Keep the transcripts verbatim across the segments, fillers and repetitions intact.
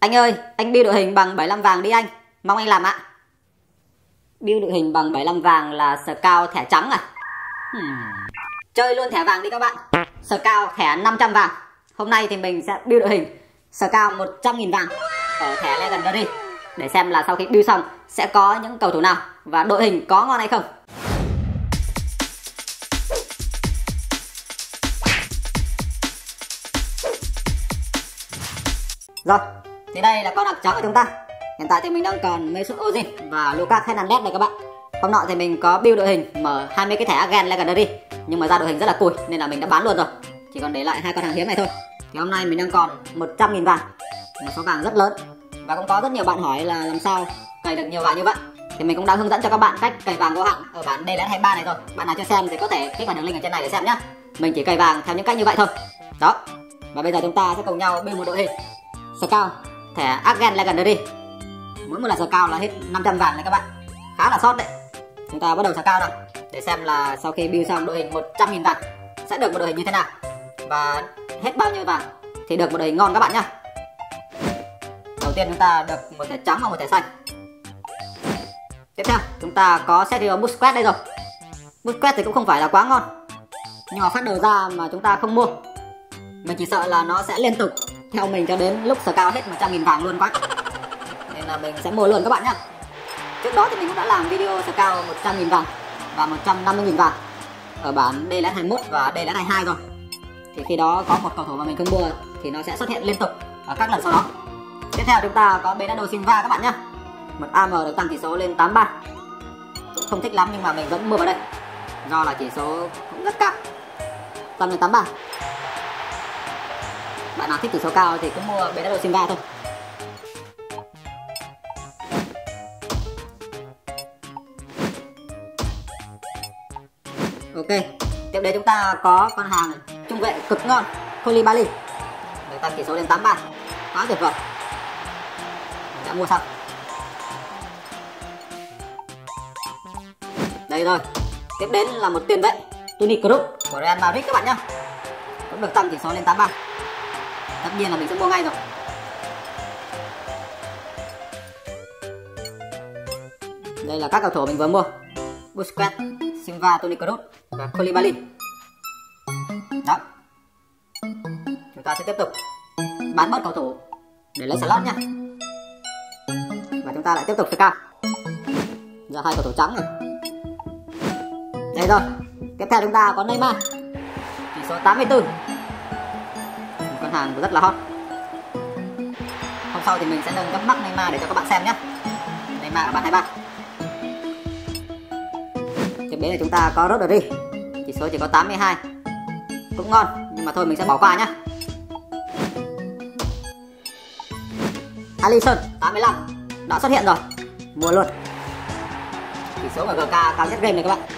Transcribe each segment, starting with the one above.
Anh ơi, anh build đội hình bằng bảy mươi lăm vàng đi anh. Mong anh làm ạ. Build đội hình bằng bảy mươi lăm vàng là scout thẻ trắng à? Hmm. Chơi luôn thẻ vàng đi các bạn. Scout thẻ năm trăm vàng. Hôm nay thì mình sẽ build đội hình scout một trăm nghìn vàng ở thẻ Legendary, để xem là sau khi build xong sẽ có những cầu thủ nào và đội hình có ngon hay không. Rồi, thì đây là con đặc trắng của chúng ta. Hiện tại thì mình đang còn Mesut Ozil và Lucas Hernandez này các bạn. Hôm nọ thì mình có build đội hình mở hai mươi cái thẻ Agent Legendary, nhưng mà ra đội hình rất là cùi nên là mình đã bán luôn rồi. Chỉ còn để lại hai con hàng hiếm này thôi. Thì hôm nay mình đang còn một trăm nghìn vàng, một số vàng rất lớn. Và cũng có rất nhiều bạn hỏi là làm sao cày được nhiều vàng như vậy. Thì mình cũng đã hướng dẫn cho các bạn cách cày vàng vô hạn ở bản D L S hai mươi ba này rồi. Bạn nào chưa xem thì có thể kích vào đường link ở trên này để xem nhé. Mình chỉ cày vàng theo những cách như vậy thôi. Đó. Và bây giờ chúng ta sẽ cùng nhau build một đội hình scout thẻ Agent Legendary. Mỗi một lần scout là hết năm trăm vàng này các bạn. Khá là sót đấy. Chúng ta bắt đầu scout nào để xem là sau khi build xong đội hình một trăm nghìn vàng sẽ được một đội hình như thế nào, và hết bao nhiêu vàng thì được một đội hình ngon các bạn nhá. Đầu tiên chúng ta được một thẻ trắng và một thẻ xanh. Tiếp theo chúng ta có Sergio Busquets đây rồi. Busquets thì cũng không phải là quá ngon, nhưng mà phát đầu ra mà chúng ta không mua, mình chỉ sợ là nó sẽ liên tục theo mình cho đến lúc scout hết một trăm nghìn vàng luôn quá, nên là mình sẽ mua luôn các bạn nhá. Trước đó thì mình cũng đã làm video scout một trăm nghìn vàng và một trăm năm mươi nghìn vàng ở bản D L S hai mươi mốt và D L S hai mươi hai rồi. Thì khi đó có một cầu thủ mà mình không mua thì nó sẽ xuất hiện liên tục ở các lần sau đó. Tiếp theo chúng ta có Bernardo Silva các bạn nhá. Một A M được tăng chỉ số lên tám mươi ba. Cũng không thích lắm nhưng mà mình vẫn mua vào đây, do là chỉ số cũng rất cao, tăng lên tám mươi ba. Bạn nào thích chỉ số cao thì cứ mua Bernardo Silva thôi. Ok, tiếp đến chúng ta có con hàng trung vệ cực ngon Koulibaly, được tăng chỉ số lên tám mươi ba. Quá tuyệt vời. Mình đã mua xong. Đây rồi. Tiếp đến là một tiền vệ Toni Kroos của Real Madrid các bạn nhá. Cũng được tăng chỉ số lên tám mươi ba. Tất nhiên là mình sẽ mua ngay rồi. Đây là các cầu thủ mình vừa mua: Busquets, Silva, Toni Kroos và Koulibaly. Đó. Chúng ta sẽ tiếp tục bán bớt cầu thủ để lấy slot nhá. Và chúng ta lại tiếp tục scout. Ra hai cầu thủ trắng rồi. Đây rồi. Tiếp theo chúng ta có Neymar, chỉ số tám mươi tư. Một con hàng rất là hot. Hôm sau thì mình sẽ nâng cấp max Neymar để cho các bạn xem nhé. Neymar ở bản hai mươi ba. Tiếp đến là chúng ta có Rodri, chỉ số chỉ có tám mươi hai. Cũng ngon, nhưng mà thôi mình sẽ bỏ qua nhá. Alisson tám mươi lăm đã xuất hiện rồi, mua luôn. Chỉ số của giê ca cao nhất game này các bạn.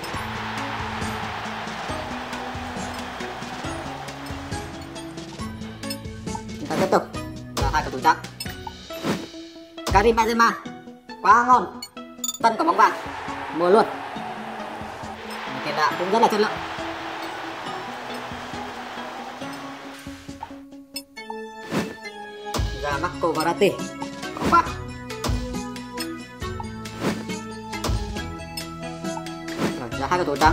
Chúng ta tiếp tục là hai cầu thủ trắng. Karim Benzema quá ngon, tân có bóng vàng, mua luôn. Tiền đạo cũng rất là chất lượng. Ra Marco Verratti có quá. Rồi, ra hai cầu thủ trắng.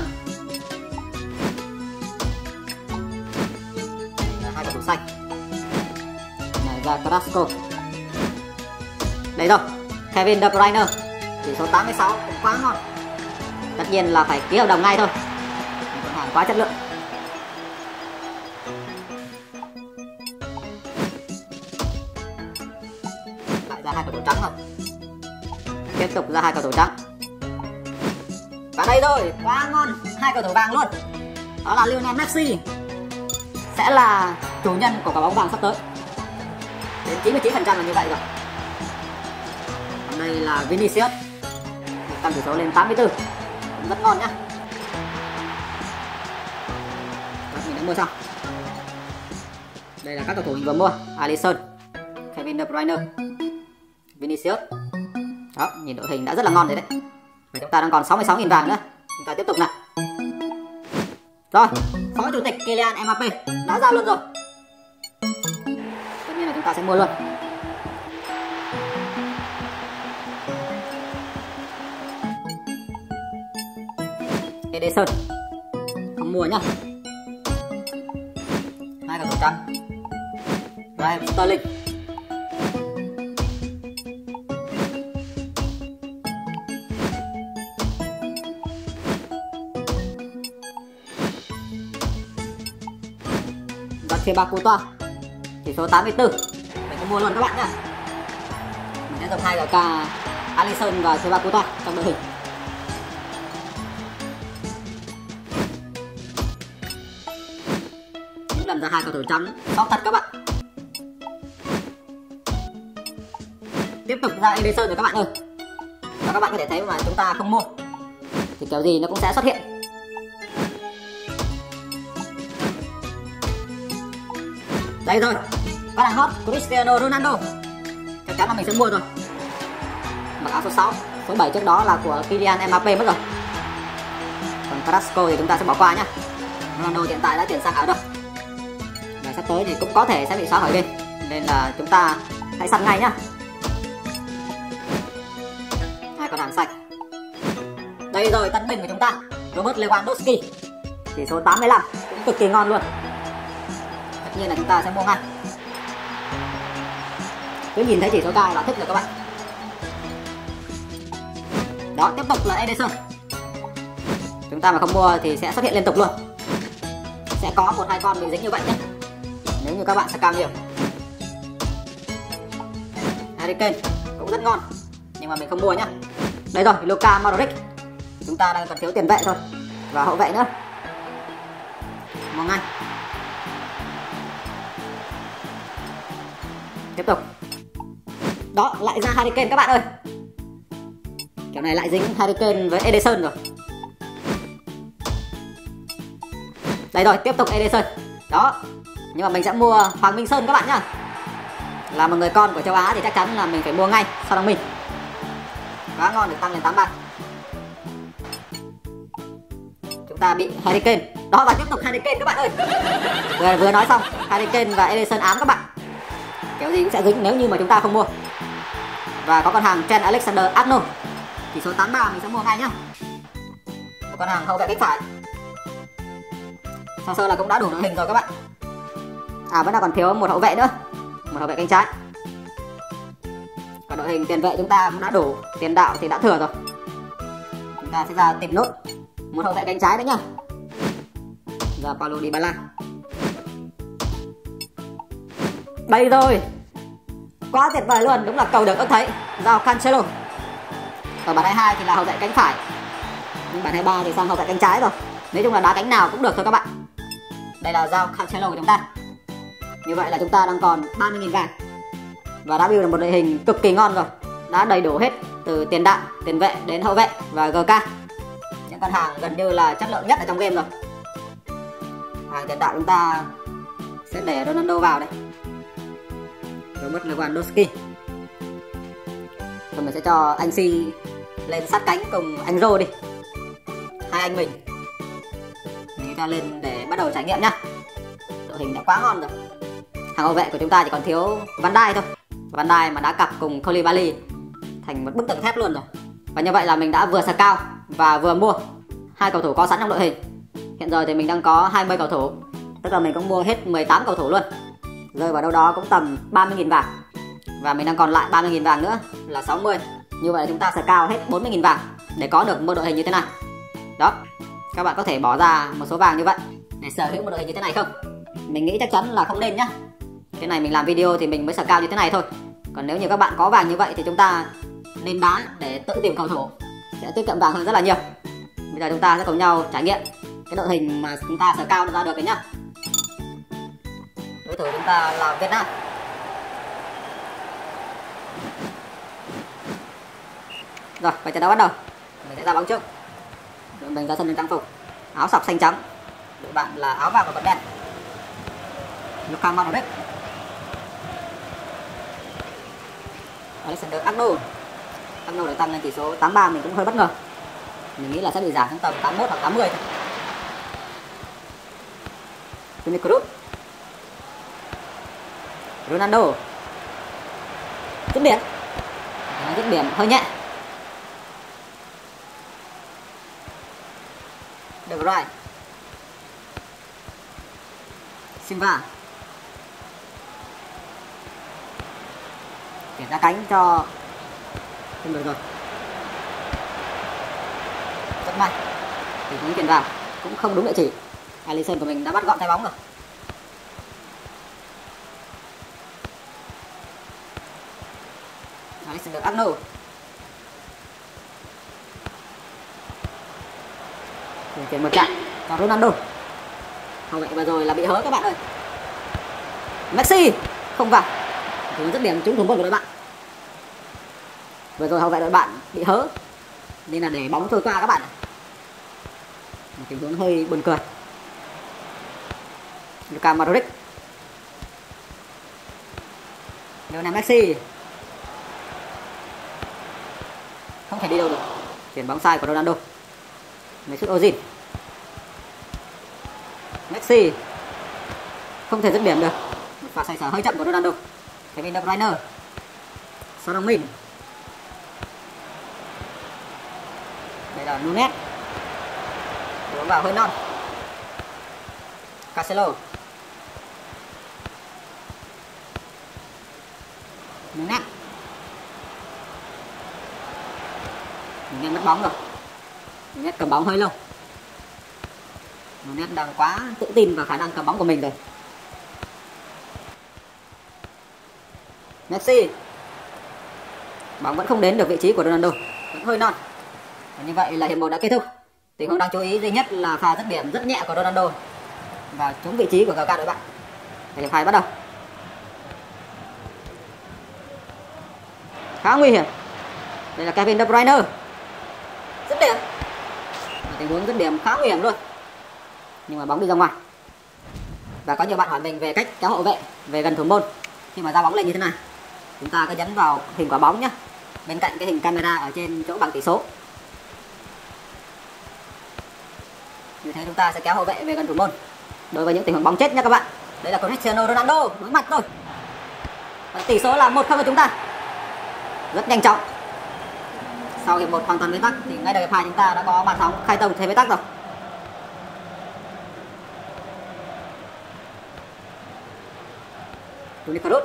Ra hai cầu thủ xanh. Này ra Carrasco. Đây rồi, Kevin De Bruyne, chỉ số tám mươi sáu cũng quá ngon. Tất nhiên là phải ký hợp đồng ngay thôi. Con hàng quá chất lượng. Lại ra hai cầu thủ trắng rồi. Tiếp tục ra hai cầu thủ trắng. Và đây rồi, quá ngon, hai cầu thủ vàng luôn. Đó là Lionel Messi, sẽ là chủ nhân của quả bóng vàng sắp tới. Đến chín mươi chín phần trăm là như vậy rồi. Còn đây là Vinicius, tăng chỉ số lên tám mươi tư. Rất ngon nhá. Đó, mình đã mua xong. Đây là các cầu thủ mình vừa mua: Alisson, Kevin De Bruyne, Vinicius. Đó, nhìn đội hình đã rất là ngon rồi đấy. Và chúng ta đang còn sáu mươi sáu nghìn vàng nữa. Chúng ta tiếp tục nào. Rồi, phó chủ tịch Kylian Mbappé đã ra luôn rồi. Tất nhiên là chúng ta sẽ mua luôn. Ederson không mua nhá. Hai cầu thủ trắng. Raheem Sterling. Thibaut Courtois chỉ số tám mươi tư, mình có mua luôn các bạn nhá. Mình sẽ dùng hai gờ ca Alisson và Thibaut Courtois trong đội hình. Những lần ra hai cầu thủ trắng sót thật các bạn. Tiếp tục ra Ederson rồi các bạn ơi. Và các bạn có thể thấy mà chúng ta không mua thì kiểu gì nó cũng sẽ xuất hiện. Đây rồi, các bạn hot Cristiano Ronaldo. Chắc chắn là mình sẽ mua rồi. Mặc áo số sáu, số bảy trước đó là của Kylian Mbappé mất rồi. Còn Carrasco thì chúng ta sẽ bỏ qua nhá. Ronaldo hiện tại đã chuyển sang áo rồi. Và sắp tới thì cũng có thể sẽ bị xóa khỏi game, nên là chúng ta hãy săn ngay nhá. Hai con hàng sạch. Đây rồi, tân binh của chúng ta, Robert Lewandowski. Chỉ số tám mươi lăm, cũng cực kỳ ngon luôn. Tất nhiên là chúng ta sẽ mua ngay. Cứ nhìn thấy chỉ số cao là thích rồi các bạn. Đó, tiếp tục là Ederson. Chúng ta mà không mua thì sẽ xuất hiện liên tục luôn. Sẽ có một hai con bị dính như vậy nhé, nếu như các bạn sẽ cao nhiều. Harry Kane cũng rất ngon, nhưng mà mình không mua nhá. Đây rồi, Luka Modric. Chúng ta đang còn thiếu tiền vệ thôi, và hậu vệ nữa. Mua ngay. Tiếp tục. Đó, lại ra Harry Kane các bạn ơi. Kiểu này lại dính Harry Kane với Ederson rồi. Đây rồi, tiếp tục Ederson. Đó. Nhưng mà mình sẽ mua Hoàng Minh Sơn các bạn nhá. Là một người con của châu Á thì chắc chắn là mình phải mua ngay sau đó mình. Quá ngon, được tăng lên tám mươi ba. Chúng ta bị Harry Kane. Đó, và tiếp tục Harry Kane các bạn ơi. Vừa, vừa nói xong, Harry Kane và Ederson ám các bạn. Kiểu gì cũng sẽ dính nếu như mà chúng ta không mua. Và có con hàng Trent Alexander-Arnold, chỉ số tám mươi ba mình sẽ mua ngay nhá. Một con hàng hậu vệ cánh phải. Sơ sơ là cũng đã đủ đội hình rồi các bạn. À, vẫn là còn thiếu một hậu vệ nữa, một hậu vệ cánh trái. Còn đội hình tiền vệ chúng ta cũng đã đủ, tiền đạo thì đã thừa rồi. Chúng ta sẽ ra tìm nốt một hậu vệ cánh trái nữa nhá. Và Paulo Dybala. Đây rồi, quá tuyệt vời luôn, đúng là cầu được ước thấy. Giao Cancelo. Ở bản hai mươi hai thì là hậu vệ cánh phải, nhưng bản hai mươi ba thì sang hậu vệ cánh trái rồi. Nói chung là đá cánh nào cũng được thôi các bạn. Đây là Giao Cancelo của chúng ta. Như vậy là chúng ta đang còn ba mươi nghìn vàng và đã build được một đội hình cực kỳ ngon rồi. Đã đầy đủ hết từ tiền đạo, tiền vệ đến hậu vệ và giê ca. Những con hàng gần như là chất lượng nhất ở trong game rồi. Hàng tiền đạo chúng ta sẽ để Ronaldo vào đây, Robert Lewandowski. Rồi mình sẽ cho anh Si lên sát cánh cùng anh Rô đi. Hai anh mình Mình cho lên để bắt đầu trải nghiệm nhá. Đội hình đã quá ngon rồi. Hàng hậu vệ của chúng ta chỉ còn thiếu Van Dijk thôi. Van Dijk mà đã cặp cùng Koulibaly thành một bức tượng thép luôn rồi. Và như vậy là mình đã vừa scout và vừa mua hai cầu thủ có sẵn trong đội hình. Hiện giờ thì mình đang có hai mươi cầu thủ, tức là mình cũng mua hết mười tám cầu thủ luôn, rơi vào đâu đó cũng tầm ba mươi nghìn vàng. Và mình đang còn lại ba mươi nghìn vàng nữa là sáu mươi. Như vậy là chúng ta scout hết bốn mươi nghìn vàng để có được một đội hình như thế này. Đó, các bạn có thể bỏ ra một số vàng như vậy để sở hữu một đội hình như thế này không? Mình nghĩ chắc chắn là không nên nhá. Cái này mình làm video thì mình mới scout như thế này thôi. Còn nếu như các bạn có vàng như vậy thì chúng ta nên đá để tự tìm cầu thủ, sẽ tiết kiệm vàng hơn rất là nhiều. Bây giờ chúng ta sẽ cùng nhau trải nghiệm cái đội hình mà chúng ta scout ra được đấy nhá. Đối thủ chúng ta là Việt Nam. Rồi, và trận đấu bắt đầu. Mình sẽ ra bóng trước. Đội mình ra sân lên trang phục áo sọc xanh trắng. Đội bạn là áo vàng và quần đen. Luka Modric, Alexander-Arnold. Arnold để tăng lên tỷ số tám mươi ba mình cũng hơi bất ngờ. Mình nghĩ là sẽ bị giảm xuống tầm tám mươi mốt hoặc tám mươi thôi. Toni Kroos, Ronaldo. Dứt điểm. Dứt điểm hơi nhẹ. De Vrij, Silva chuyển ra cánh cho không được rồi, rất may thì cũng chuyển vào cũng không đúng địa chỉ. Alisson của mình đã bắt gọn trái bóng rồi. Alexander Arnold chuyển một chạm cho Ronaldo. Hậu vệ vừa rồi là bị hớ các bạn ơi. Messi không vào, thì rất điểm trúng thủ môn của đội bạn. Vừa rồi hậu vệ đội bạn bị hớ nên là để bóng trôi qua các bạn. Một tình huống hơi buồn cười. Luka Modric, Lionel Messi không thể đi đâu được. Chuyển bóng sai của Ronaldo. Mesut Ozil, Messi không thể dứt điểm được. Một pha xoay sở hơi chậm của Ronaldo. Kevin De Bruyne, Son Heung-min, đây là Nunez, bóng vào hơi non. Cancelo, Nunez, Nunez mất bóng rồi. Nunez cầm bóng hơi lâu. Nunez đang quá tự tin vào khả năng cầm bóng của mình rồi. Messi, bóng vẫn không đến được vị trí của Ronaldo, vẫn hơi non. Và như vậy là hiệp một đã kết thúc. Tình huống đáng chú ý duy nhất là pha dứt điểm rất nhẹ của Ronaldo và trúng vị trí của giê ca đội bạn. Hiệp hai bắt đầu. Khá nguy hiểm. Đây là Kevin De Bruyne, dứt điểm. Và tình huống dứt điểm khá nguy hiểm luôn, nhưng mà bóng đi ra ngoài. Và có nhiều bạn hỏi mình về cách kéo hậu vệ về gần thủ môn khi mà ra bóng lên như thế này. Chúng ta cứ nhấn vào hình quả bóng nhé, bên cạnh cái hình camera ở trên chỗ bảng tỷ số. Như thế chúng ta sẽ kéo hậu vệ về gần thủ môn đối với những tình huống bóng chết nha các bạn. Đây là Cristiano Ronaldo đối mặt thôi. Và tỷ số là một không cho chúng ta. Rất nhanh chóng. Sau hiệp một hoàn toàn bế tắc thì ngay đầu hiệp hai chúng ta đã có bàn thắng khai tổng thế bế tắc rồi. Toni Kroos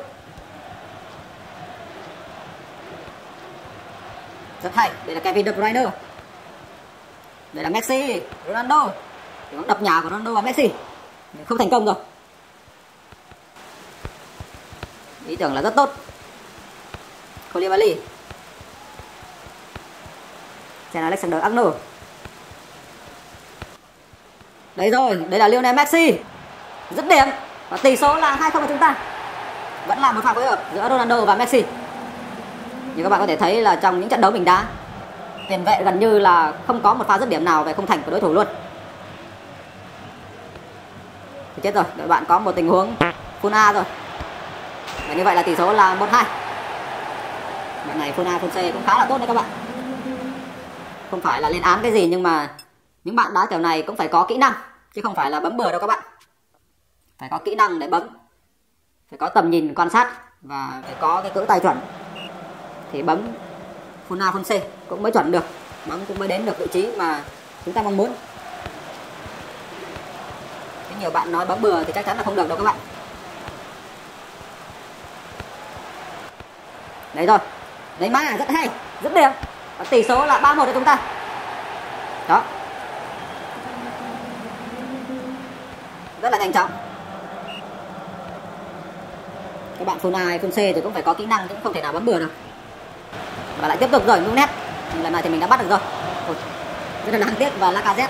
rất hay. Đây là Kevin De Bruyne, đây là Messi, Ronaldo. Bóng đập nhà của Ronaldo và Messi nhưng không thành công rồi. Ý tưởng là rất tốt. Koulibaly, Trent Alexander-Arnold. Đấy rồi, đây là Lionel Messi, dứt điểm và tỷ số là hai không của chúng ta. Vẫn là một pha phối hợp giữa Ronaldo và Messi. Như các bạn có thể thấy là trong những trận đấu mình đá, tiền vệ gần như là không có một pha dứt điểm nào về khung thành của đối thủ luôn. Thì chết rồi, đội bạn có một tình huống full A rồi. Và như vậy là tỷ số là một hai. Bạn này full A full C cũng khá là tốt đấy các bạn. Không phải là lên án cái gì, nhưng mà những bạn đá kiểu này cũng phải có kỹ năng, chứ không phải là bấm bừa đâu các bạn. Phải có kỹ năng để bấm, phải có tầm nhìn quan sát và phải có cái cỡ tay chuẩn thì bấm full A full C cũng mới chuẩn được, bóng cũng mới đến được vị trí mà chúng ta mong muốn. Thế nhiều bạn nói bấm bừa thì chắc chắn là không được đâu các bạn. Đấy rồi, Neymar rất hay, dứt điểm và tỷ số là ba một cho chúng ta. Đó, rất là nhanh chóng. Các bạn full A hay full C thì cũng phải có kỹ năng, cũng không thể nào bấm bừa được. Và lại tiếp tục rồi, Nunez. Nhưng lần này thì mình đã bắt được rồi. Ôi, rất là đáng tiếc. Và Lacazette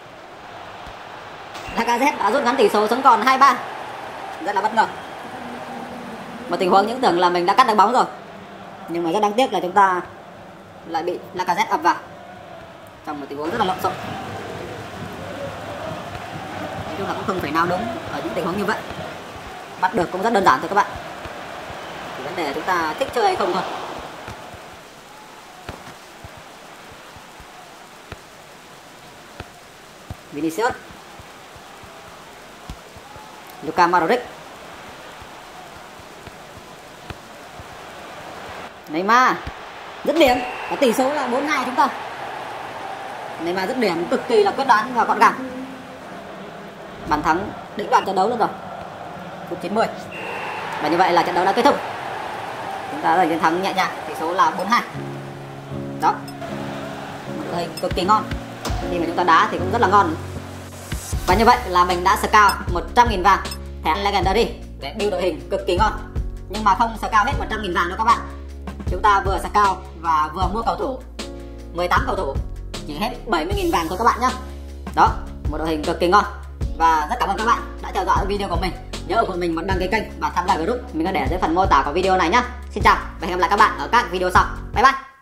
Lacazette đã rút ngắn tỷ số xuống còn hai ba. Rất là bất ngờ. Một tình huống những tưởng là mình đã cắt được bóng rồi, nhưng mà rất đáng tiếc là chúng ta lại bị Lacazette ập vào trong một tình huống rất là lộn xộn. Nói chung là cũng không phải nào đúng ở những tình huống như vậy. Bắt được cũng rất đơn giản thôi các bạn. Thì vấn đề là chúng ta thích chơi hay không thôi. Vinicius, Luka Modric, Neymar, dứt điểm và tỷ số là bốn hai chúng ta. Nên mà dứt điểm cực kỳ là quyết đoán và gọn gàng. Bàn thắng định đoạt trận đấu luôn rồi. Phút chín mươi. Và như vậy là trận đấu đã kết thúc. Chúng ta đã chiến thắng nhẹ nhàng, tỷ số là bốn hai. Đó. Một đội hình cực kỳ ngon. Khi mà chúng ta đá thì cũng rất là ngon. Và như vậy là mình đã scout một trăm nghìn vàng thẻ Legendary để build đội hình cực kỳ ngon. Nhưng mà không scout hết một trăm nghìn vàng đâu các bạn. Chúng ta vừa scout và vừa mua cầu thủ mười tám cầu thủ, chỉ hết bảy mươi nghìn vàng thôi các bạn nhé. Đó, một đội hình cực kỳ ngon. Và rất cảm ơn các bạn đã theo dõi video của mình. Nhớ ủng hộ mình một đăng ký kênh và tham gia group mình có để dưới phần mô tả của video này nhé. Xin chào và hẹn gặp lại các bạn ở các video sau. Bye bye.